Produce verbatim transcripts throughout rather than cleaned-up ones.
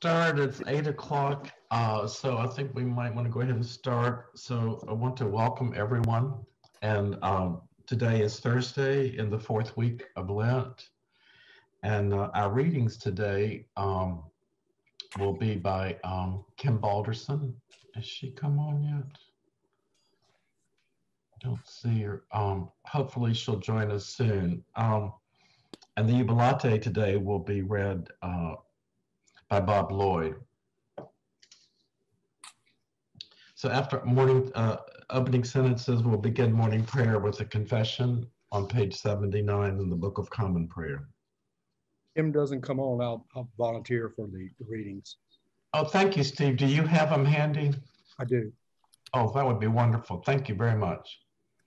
start. It's eight o'clock, uh, so I think we might want to go ahead and start. So I want to welcome everyone. And um, today is Thursday in the fourth week of Lent. And uh, our readings today um, will be by um, Kim Balderson. Has she come on yet? I don't see her. Um, hopefully she'll join us soon. Um, and the Jubilate today will be read uh, by Bob Lloyd. So after morning uh, opening sentences, we'll begin morning prayer with a confession on page seventy-nine in the Book of Common Prayer. Kim doesn't come on, I'll, I'll volunteer for the, the readings. Oh, thank you, Steve. Do you have them handy? I do. Oh, that would be wonderful. Thank you very much.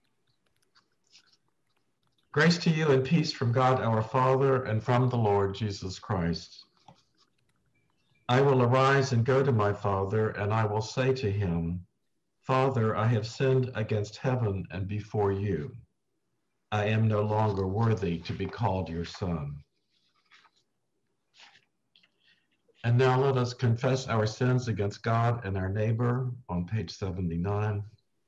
Grace to you and peace from God our Father and from the Lord Jesus Christ. I will arise and go to my father, and I will say to him, Father, I have sinned against heaven and before you. I am no longer worthy to be called your son. And now let us confess our sins against God and our neighbor on page seventy-nine.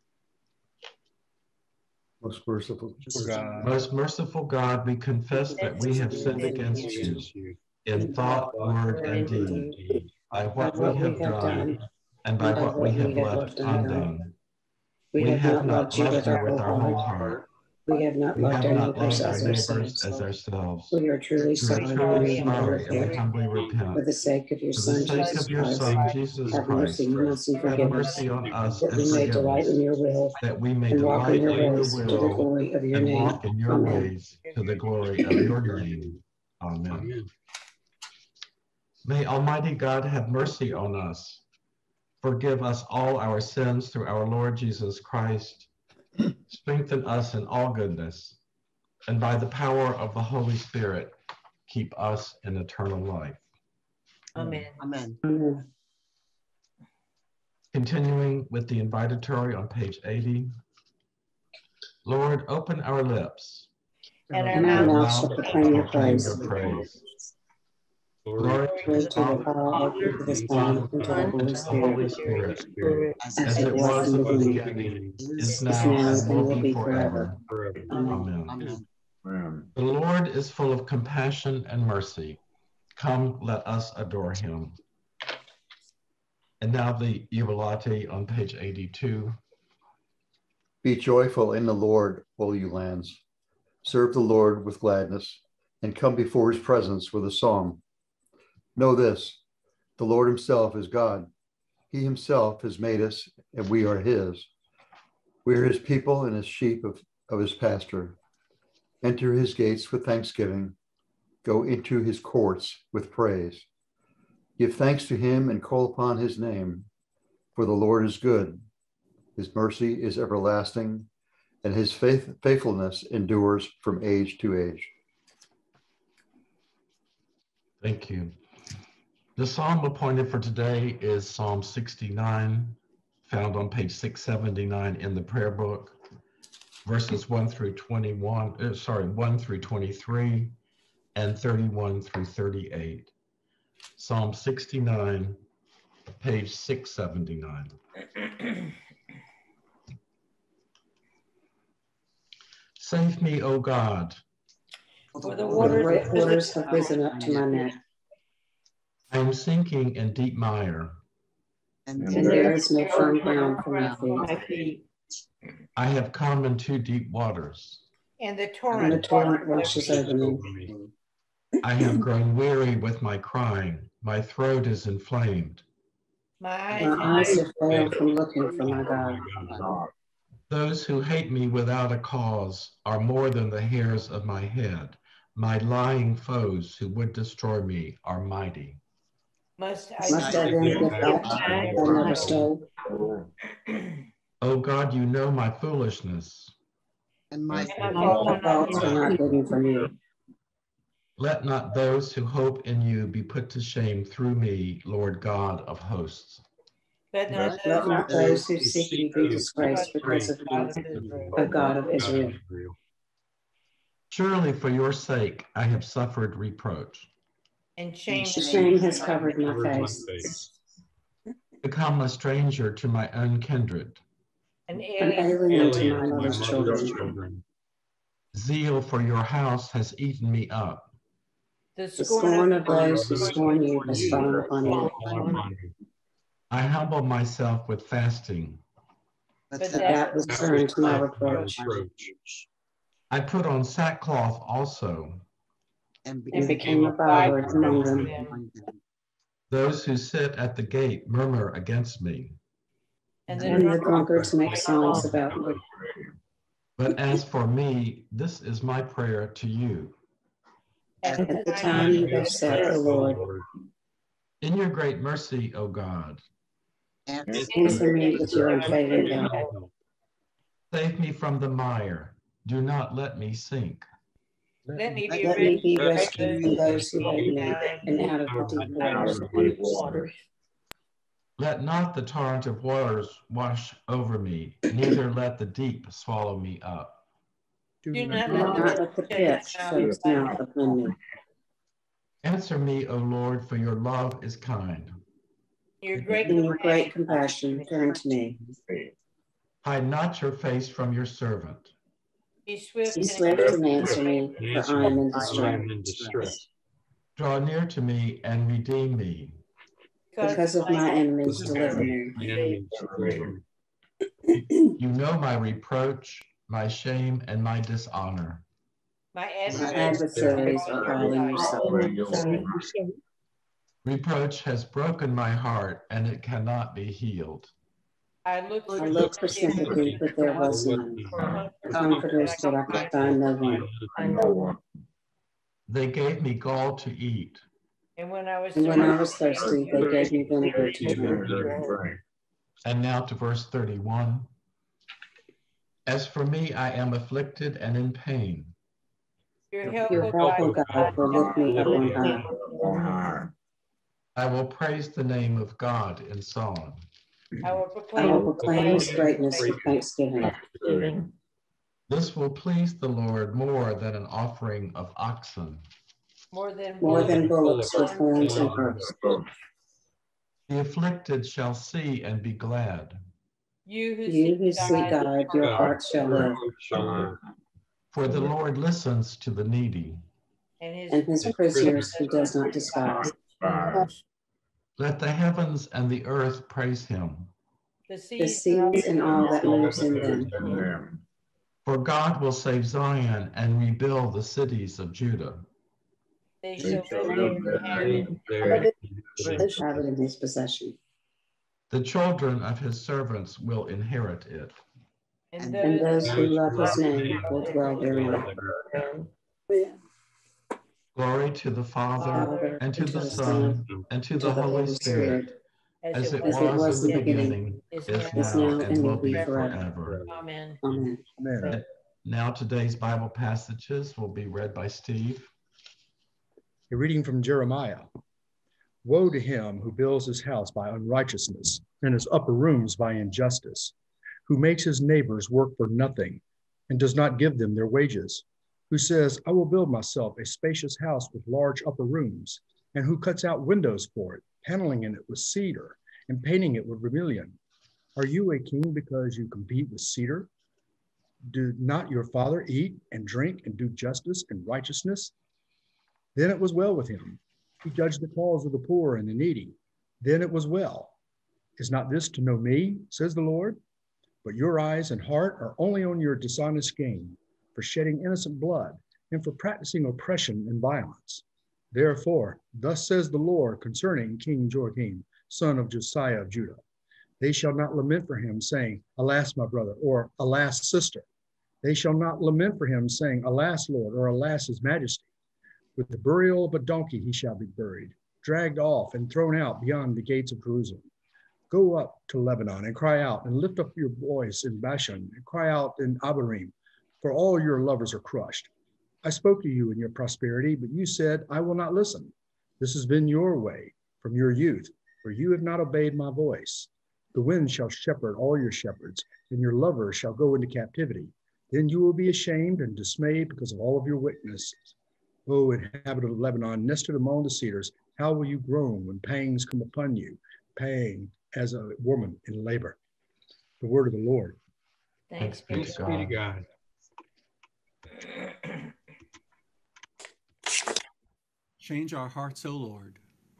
Most merciful God. Most merciful God, we confess that we have sinned against you in thought, word, and deed, by what we have done and by what we have left undone. We have not loved you with our whole heart. We have not We loved have our not neighbors loved our as neighbors ourselves. as ourselves. We are truly We are sorry truly and we sorry and we repent. humbly repent. For the sake of your For the Son, sake Jesus of your Christ, Son, Jesus have Christ, mercy on us and have forgive us, mercy on us that and we may forgive delight us, in your will that we may and walk delight in your in your ways to the will glory of your and name. walk in your Amen. ways to the glory of your name. Amen. May Almighty God have mercy on us, forgive us all our sins through our Lord Jesus Christ, strengthen us in all goodness, and by the power of the Holy Spirit, keep us in eternal life. Amen. Amen. Amen. Continuing with the invitatory on page eighty. Lord, open our lips, And our And our mouth mouth shall proclaim your praise. your praise. Glory Glory to the Father, to the Son, and to the and Holy to the Holy Spirit, Spirit, as as it it was was in in the the beginning, beginning, is is now, now, and will be forever. forever. Amen. Amen. Amen. The Lord is full of compassion and mercy. Come, let us adore him. And now the Jubilate on page eighty-two. Be joyful in the Lord, all you lands. Serve the Lord with gladness, and come before his presence with a song. Know this, the Lord himself is God. He himself has made us, and we are his. We are his people and his sheep of, of his pasture. Enter his gates with thanksgiving. Go into his courts with praise. Give thanks to him and call upon his name. For the Lord is good. His mercy is everlasting, and his faith, faithfulness endures from age to age. Thank you. The psalm appointed for today is Psalm sixty-nine, found on page six seventy-nine in the prayer book, verses one through twenty-one, uh, sorry, one through twenty-three, and thirty-one through thirty-eight. Psalm sixty-nine, page six seventy-nine. Save me, O God. For the For the waters, great waters have risen up to my neck, I am sinking in deep mire. and there is no firm ground for my feet. feet. I have come into deep waters. And the And the torrent, torrent rushes over me. I have grown weary with my crying. My throat is inflamed. my eyes, My eyes have failed from looking for my God. Those who hate me without a cause are more than the hairs of my head. My lying foes who would destroy me are mighty. must I, Must I then give back what I never stole? O God, you know my foolishness. And my my My fault are not faults are not hidden from you. Let not those who hope in you be put to shame through me, Lord God of hosts. Let not Let those not those who seek you be disgraced because of me, O God of Israel. Surely for your sake I have suffered reproach. and shame, Shame has covered my face. Become a stranger to my own kindred. an An alien, alien to my mother's children. Zeal for your house has eaten me up. the The scorn scorn of of those who scorn you has fallen upon you. I humble myself with fasting. but But that that was turned to my reproach. I put on sackcloth also. And became a byword among them. Those who sit at the gate murmur against me. and And the the drunkards make songs about me. But as for me, this is my prayer to you. at At the time you have set, O Lord, In your great mercy, O God, answer me with your unfailing help. save me from the mire. Do not let me sink. let me be Let me be rescued rescued from those who hate me and out of the deep waters. Let not the torrent of waters wash over me, neither let the deep swallow me up. Do Do not not Do let not let the pit shut its mouth upon me. Answer me, O Lord, for your love is kind. your great In your great compassion, turn to me. Hide not your face from your servant. be swift Be and swift and answer me, for I am in distress. Draw near to me and redeem me. Because of my enemies, deliver me. You know my reproach, my shame, and my dishonor. my My adversaries adversaries are all in your sight. Reproach has broken my heart, and it cannot be healed. I looked I for looked for sympathy, but there was none. Comforters, but I could find no one. They gave me gall to eat. and when I was And when I was thirsty, they gave me vinegar to drink. And now to verse thirty-one. As for me, I am afflicted and in pain. your help, Your O help, O God, God, will lift me up on high. I will praise the name of God in song. I will I proclaim, will proclaim his greatness with thanksgiving. This will please the Lord more than an offering of oxen. more than More than bullocks with horns and hoofs. The afflicted shall see and be glad. you who You who seek seek God, God, your heart shall live. For the Lord listens to the needy. and his, And his prisoners he does not despise. Let the heavens and the earth praise him. the The seas seas and all that moves in them. For God will save Zion and rebuild the cities of Judah. they shall live there and Have it in his possession. The children of his servants will inherit it. and And those those who love his name will dwell therein. Glory to the Father, Father, and to the Son, and to the Holy Spirit, as it was in the beginning, is is now, now, and will be forever. amen. Amen. Amen. Now today's Bible passages will be read by Steve. A reading from Jeremiah. Woe to him who builds his house by unrighteousness and his upper rooms by injustice, who makes his neighbors work for nothing and does not give them their wages, who says, I will build myself a spacious house with large upper rooms, and who cuts out windows for it, paneling in it with cedar and painting it with vermilion. Are you a king because you compete with cedar? Do not your father eat and drink and do justice and righteousness? Then it was well with him. He judged the cause of the poor and the needy. Then it was well. Is not this to know me, says the Lord? But your eyes and heart are only on your dishonest gain, for shedding innocent blood, and for practicing oppression and violence. Therefore, thus says the Lord concerning King Joachim, son of Josiah of Judah. They shall not lament for him, saying, Alas, my brother, or Alas, sister. They shall not lament for him, saying, Alas, Lord, or Alas, his majesty. With the burial of a donkey he shall be buried, dragged off and thrown out beyond the gates of Jerusalem. Go up to Lebanon and cry out, and lift up your voice in Bashan, and cry out in Abarim, for all your lovers are crushed. I spoke to you in your prosperity, but you said, I will not listen. This has been your way from your youth, for you have not obeyed my voice. The wind shall shepherd all your shepherds, and your lovers shall go into captivity. Then you will be ashamed and dismayed because of all of your wickedness. O inhabitant of Lebanon, nested among the cedars, how will you groan when pangs come upon you, pang as a woman in labor? The word of the Lord. Thanks be Thanks to be to God. God. Change our hearts, O Lord.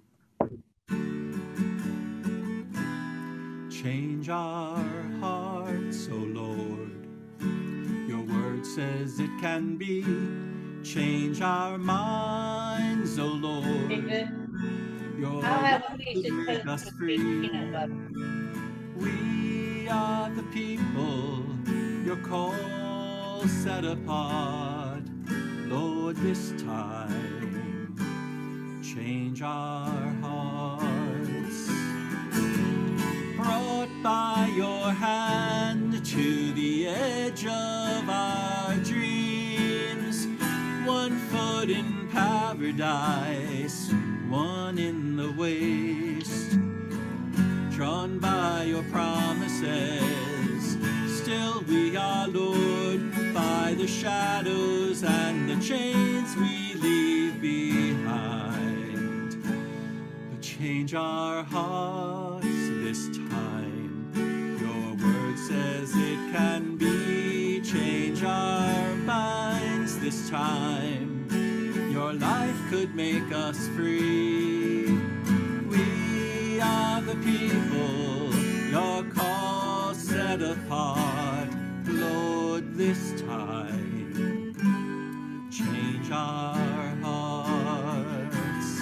Change our hearts, O Lord. Your word says it can be. Change our minds, O Lord. David, Your I'll have love a piece will of make toast us with free. peanut butter. We are the people your call set apart. Lord, this time, change our hearts. Brought by your hand to the edge of our dreams, one foot in paradise, one in the waste. Drawn by your promises, still we are lured by the shadows and the chains we leave behind. But change our hearts this time. Your word says it can be. Change our minds this time. Your life could make us free. We are the people your call set apart. Lord, this time, change our hearts.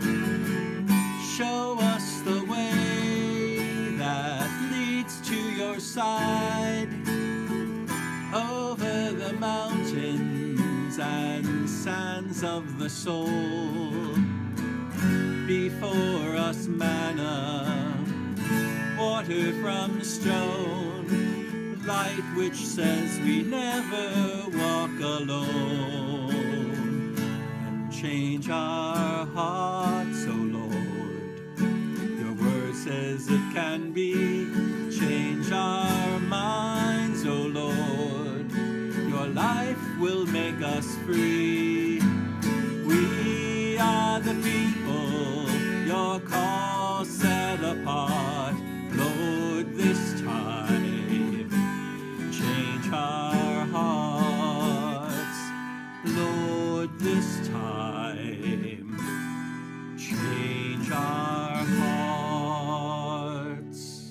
Show us the way that leads to your side, over the mountains and sands of the soul. Before us manna, water from stone, light which says we never walk alone. And change our hearts, O Lord. Your word says it can be. Change our minds, O Lord. Your life will make us free. We are the people your call set apart. Lord, this time, change our hearts. Lord, this time, change our hearts.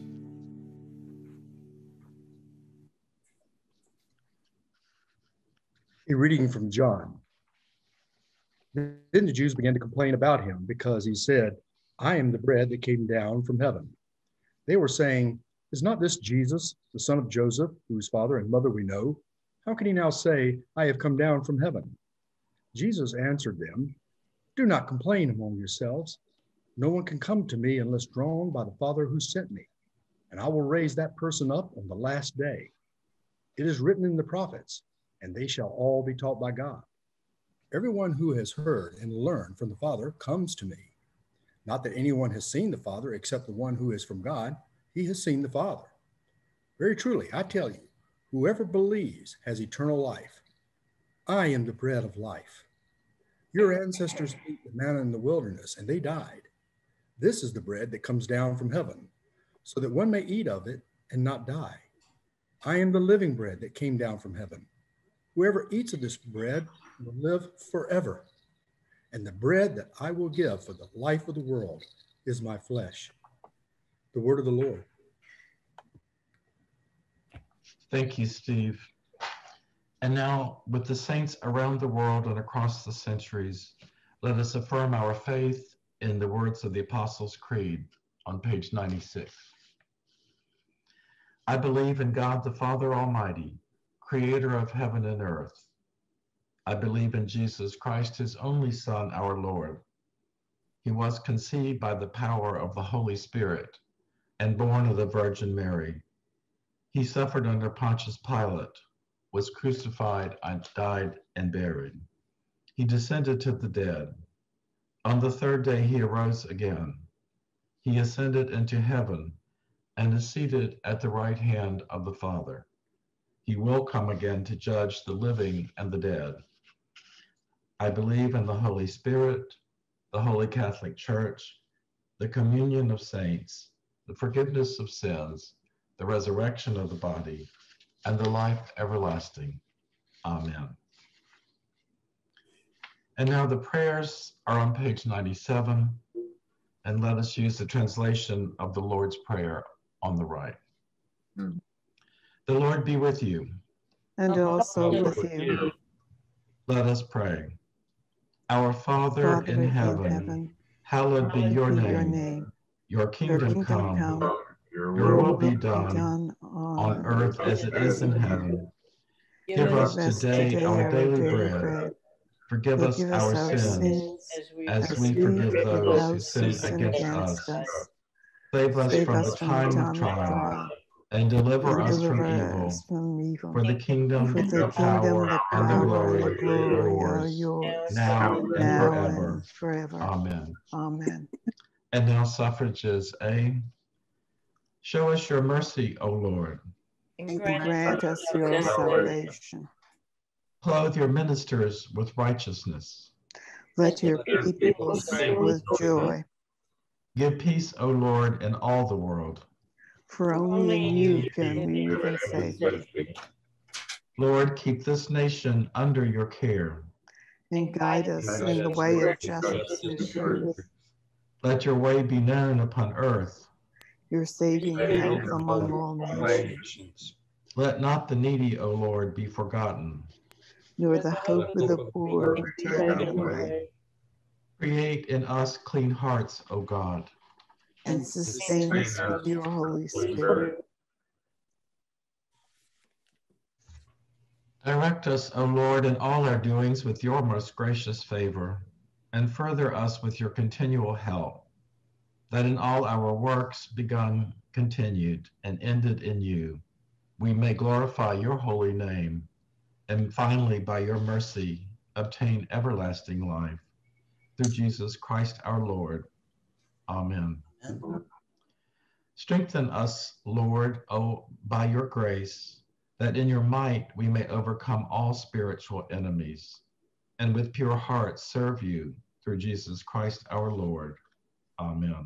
A reading from John. Then the Jews began to complain about him because he said, I am the bread that came down from heaven. They were saying, is not this Jesus, the son of Joseph, whose father and mother we know? How can he now say, I have come down from heaven? Jesus answered them, do not complain among yourselves. No one can come to me unless drawn by the Father who sent me, and I will raise that person up on the last day. It is written in the prophets, and they shall all be taught by God. Everyone who has heard and learned from the Father comes to me. Not that anyone has seen the Father except the one who is from God. He has seen the Father. Very truly, I tell you, whoever believes has eternal life. I am the bread of life. Your ancestors ate the manna in the wilderness, and they died. This is the bread that comes down from heaven, so that one may eat of it and not die. I am the living bread that came down from heaven. Whoever eats of this bread will live forever. And the bread that I will give for the life of the world is my flesh. The word of the Lord. Thank you, Steve. And now, with the saints around the world and across the centuries, let us affirm our faith in the words of the Apostles' Creed on page ninety-six. I believe in God the Father Almighty, creator of heaven and earth. I believe in Jesus Christ, his only Son, our Lord. He was conceived by the power of the Holy Spirit and born of the Virgin Mary. He suffered under Pontius Pilate, was crucified, and died and buried. He descended to the dead. On the third day he arose again. He ascended into heaven and is seated at the right hand of the Father. He will come again to judge the living and the dead. I believe in the Holy Spirit, the Holy Catholic Church, the communion of saints, the forgiveness of sins, the resurrection of the body, and the life everlasting. Amen. And now the prayers are on page ninety-seven, and let us use the translation of the Lord's Prayer on the right. Mm. The Lord be with you. And also with you. Let us pray. Our Father, Father in in heaven, heaven, hallowed be your be name. your name. Your Your kingdom kingdom come, come, your your will will be be done done on on earth as it is in heaven. Give Give us us today today our our daily daily bread. bread. Forgive us Forgive us our our sins sins as we as as we we forgive forgive those who those sin who sin against against us. us. Save us Save from the us from the time of time of trial trial. and deliver And us from deliver evil. us from evil. For the kingdom, For the the power, kingdom, the and the power, and the glory glory are are yours, yours, now and now forever. and forever. Amen. Amen. And now suffrages A. Show us your mercy, O Lord. and And grant grant us your salvation. Clothe your ministers with righteousness. Let your people sing with joy. Give peace, O Lord, in all the world. For only in you can we live in safety. Lord, keep this nation under your care. And guide us in the way of justice and truth. Let your way be known upon earth. Your saving health among all nations. Let not the needy, O Lord, be forgotten. Nor the hope of the poor be taken away. Create in us clean hearts, O God. And sustain us with your Holy Spirit. Direct us, O Lord, in all our doings with your most gracious favor, and further us with your continual help, that in all our works begun, continued, and ended in you, we may glorify your holy name, and finally, by your mercy, obtain everlasting life. Through Jesus Christ our Lord. Amen. Amen. Strengthen us, Lord, oh, by your grace, that in your might we may overcome all spiritual enemies, and with pure hearts serve you through Jesus Christ our Lord. Amen.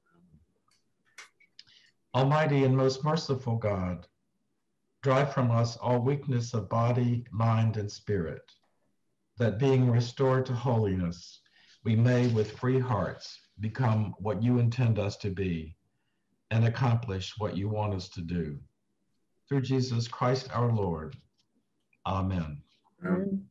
Almighty and most merciful God, drive from us all weakness of body, mind, and spirit, that being restored to holiness, we may with free hearts become what you intend us to be and accomplish what you want us to do. Through Jesus Christ our Lord. Amen. Amen.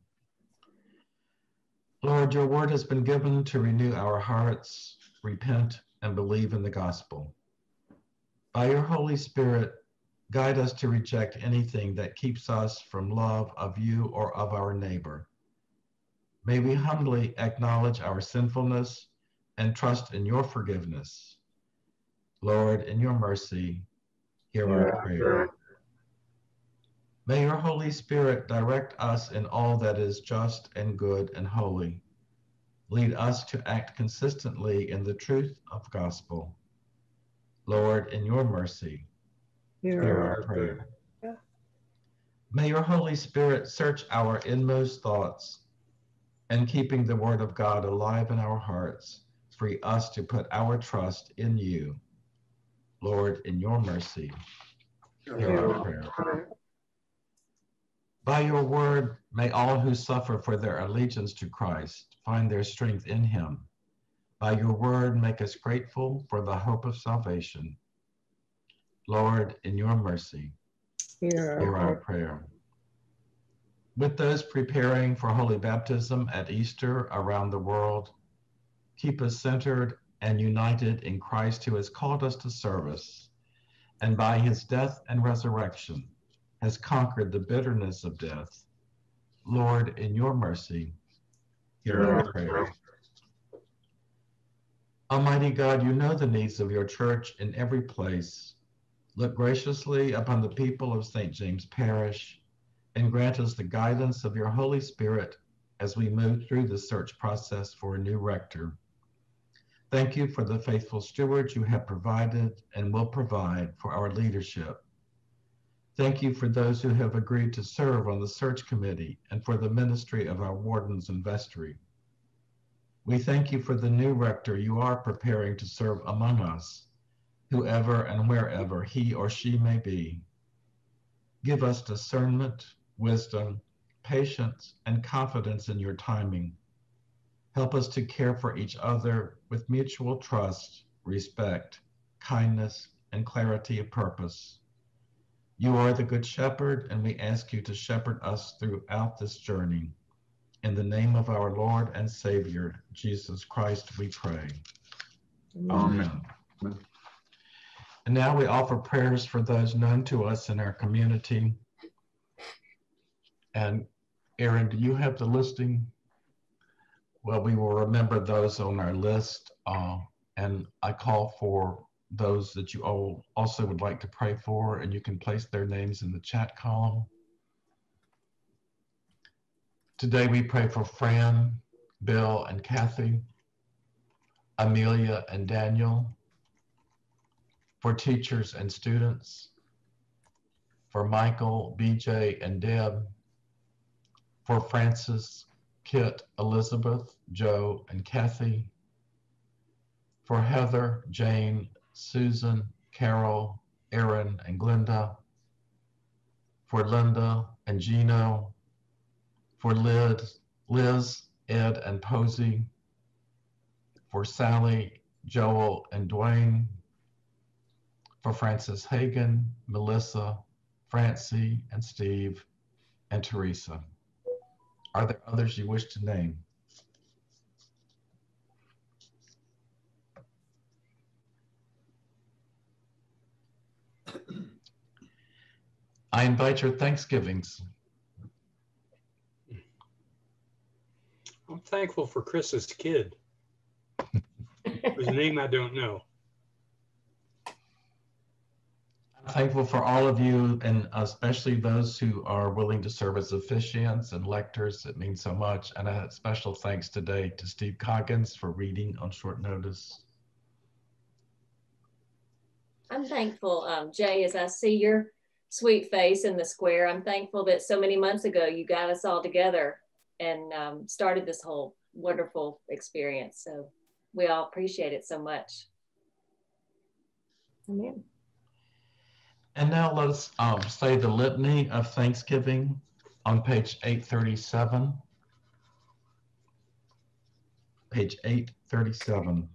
Lord, your word has been given to renew our hearts, repent, and believe in the gospel. By your Holy Spirit, guide us to reject anything that keeps us from love of you or of our neighbor. May we humbly acknowledge our sinfulness and trust in your forgiveness. Lord, in your mercy, hear our prayer. May your Holy Spirit direct us in all that is just and good and holy. Lead us to act consistently in the truth of gospel. Lord, in your mercy, hear, hear our prayer. prayer. May your Holy Spirit search our inmost thoughts, and keeping the word of God alive in our hearts, free us to put our trust in you. Lord, in your mercy, hear our prayer. By your word, may all who suffer for their allegiance to Christ find their strength in him. By your word, make us grateful for the hope of salvation. Lord, in your mercy, hear, hear our prayer. With those preparing for holy baptism at Easter around the world, keep us centered and united in Christ, who has called us to service, and by his death and resurrection has conquered the bitterness of death. Lord, in your mercy, hear our prayer. Almighty God, you know the needs of your church in every place. Look graciously upon the people of Saint James Parish and grant us the guidance of your Holy Spirit as we move through the search process for a new rector. Thank you for the faithful stewards you have provided and will provide for our leadership. Thank you for those who have agreed to serve on the search committee and for the ministry of our wardens and vestry. We thank you for the new rector you are preparing to serve among us, whoever and wherever he or she may be. Give us discernment, wisdom, patience, and confidence in your timing. Help us to care for each other with mutual trust, respect, kindness, and clarity of purpose. You are the Good Shepherd, and we ask you to shepherd us throughout this journey. In the name of our Lord and Savior, Jesus Christ, we pray. Amen. Amen. And now we offer prayers for those known to us in our community. And Aaron, do you have the listing? Well, we will remember those on our list. Uh, and I call for those that you all also would like to pray for, and you can place their names in the chat column. Today we pray for Fran, Bill, and Kathy, Amelia and Daniel, for teachers and students, for Michael, B J, and Deb, for Francis, Kit, Elizabeth, Joe, and Kathy, for Heather, Jane, Susan, Carol, Aaron, and Glenda, for Linda and Gino, for Liz, Liz, Ed, and Posey, for Sally, Joel, and Dwayne, for Francis Hagan, Melissa, Francie, and Steve, and Teresa. Are there others you wish to name? I invite your Thanksgivings. I'm thankful for Chris's kid, whose name I don't know. I'm thankful for all of you, and especially those who are willing to serve as officiants and lectors. It means so much. And a special thanks today to Steve Coggins for reading on short notice. I'm thankful, um, Jay, as I see your sweet face in the square. I'm thankful that so many months ago you got us all together and um, started this whole wonderful experience. So we all appreciate it so much. Amen. And now let us um, say the litany of Thanksgiving on page eight thirty-seven. Page eight thirty-seven.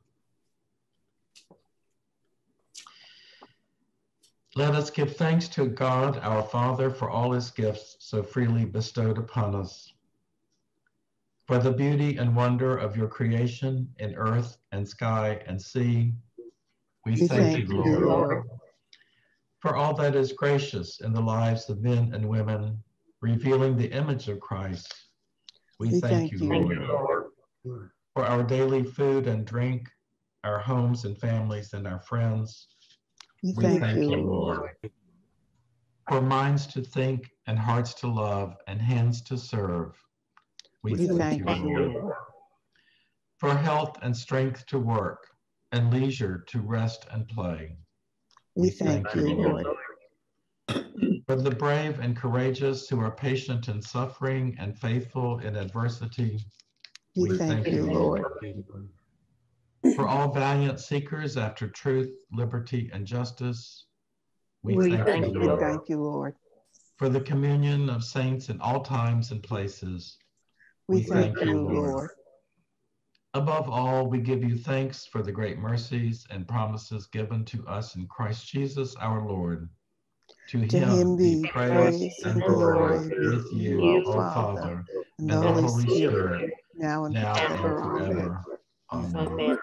Let us give thanks to God, our Father, for all his gifts so freely bestowed upon us. For the beauty and wonder of your creation in earth and sky and sea, we, we thank, thank you, Lord. Lord. For all that is gracious in the lives of men and women, revealing the image of Christ, we, we thank, thank you, Lord. Lord. For our daily food and drink, our homes and families and our friends, we, we thank, thank you, Lord. Lord. For minds to think and hearts to love and hands to serve, we, we thank, thank you, Lord. Lord. For health and strength to work and leisure to rest and play, we, we thank, thank you, Lord. Lord. For the brave and courageous who are patient in suffering and faithful in adversity, we, we thank, thank you, Lord. Lord. For all valiant seekers after truth, liberty, and justice, we, we thank, thank you, Lord. Thank you, Lord. For the communion of saints in all times and places, we, we thank, thank you, Lord. Lord. Above all, we give you thanks for the great mercies and promises given to us in Christ Jesus our Lord. To, to him, him be praise, praise and glory with you, you, O Father, and the Holy, Holy Spirit, Spirit, now and now forever. And forever. Amen. Amen. Amen.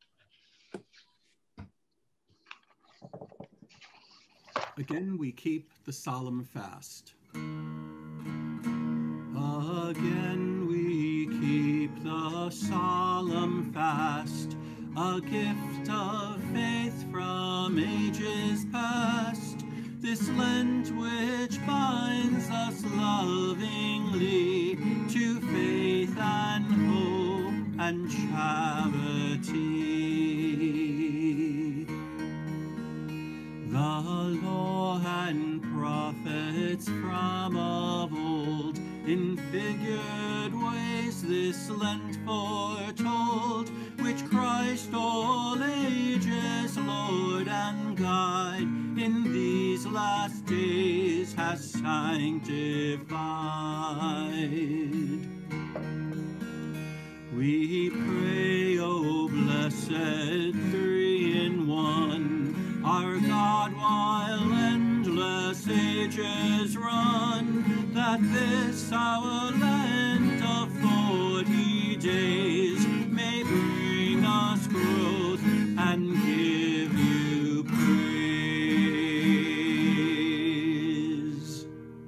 Again, we keep the solemn fast. Again, we keep the solemn fast, a gift of faith from ages past. This Lent which binds us lovingly to faith and hope and charity. The law and prophets In figured ways this Lent foretold, which Christ all ages, Lord and guide, in these last days has sanctified. We pray, O blessed three in one, our God, while endless ages run, that this our Lent of forty days may bring us growth and give you praise.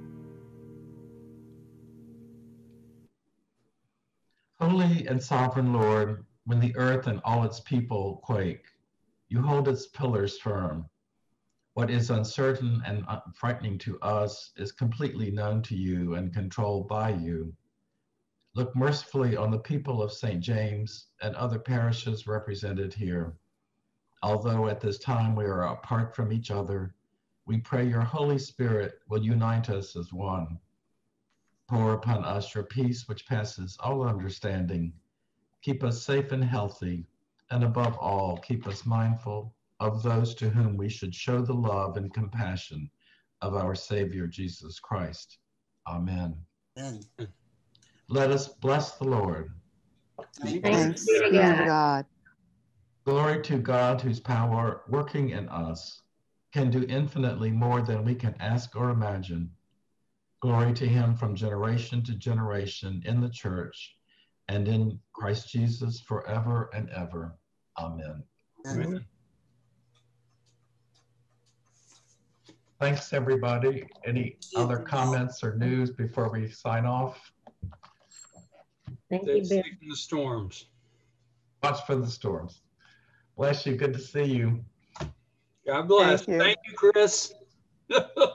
Holy and sovereign Lord, when the earth and all its people quake, you hold its pillars firm. What is uncertain and frightening to us is completely known to you and controlled by you. Look mercifully on the people of Saint James and other parishes represented here. Although at this time we are apart from each other, we pray your Holy Spirit will unite us as one. Pour upon us your peace which passes all understanding. Keep us safe and healthy, and above all, keep us mindful of those to whom we should show the love and compassion of our Savior Jesus Christ. Amen. Amen. Let us bless the Lord. Thanks be to God. Glory to God, whose power working in us can do infinitely more than we can ask or imagine. Glory to him from generation to generation in the church and in Christ Jesus forever and ever. Amen. Amen. Thanks, everybody. Any other comments or news before we sign off? Thank Stay you, Bill. safe in the storms. Watch for the storms. Bless you. Good to see you. God bless. Thank you. Thank you, Chris.